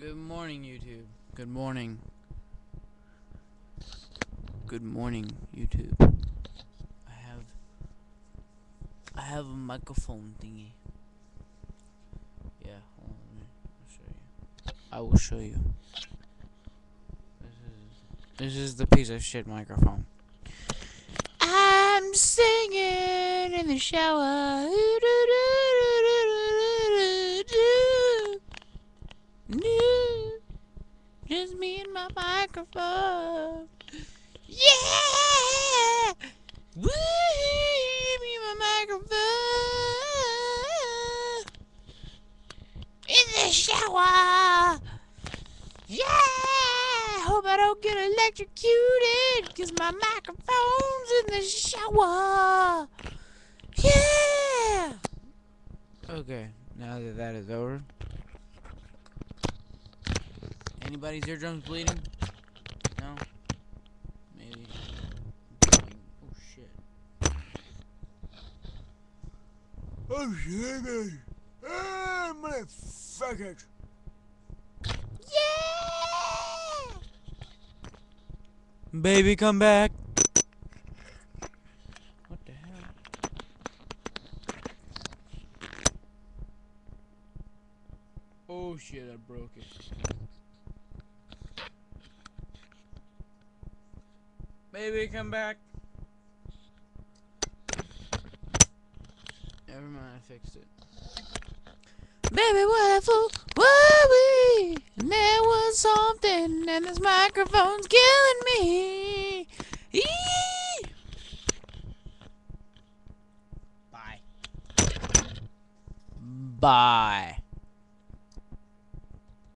Good morning, YouTube. Good morning. Good morning, YouTube. I have a microphone thingy. Yeah, hold on, I'll show you. I will show you. This is the piece of shit microphone. I'm singing in the shower. Just me and my microphone. Yeah! Woo! Me and my microphone. In the shower. Yeah! Hope I don't get electrocuted, 'cause my microphone's in the shower. Yeah! Okay, now that that is over. Anybody's eardrums bleeding? No? Maybe. Oh shit. Oh shit. Ah, motherfuckers. Yeah! Baby, come back. What the hell? Oh shit, I broke it. Baby, come back. Never mind, I fixed it. Baby, what a fool were we? And there was something, and this microphone's killing me. Eee! Bye. Bye.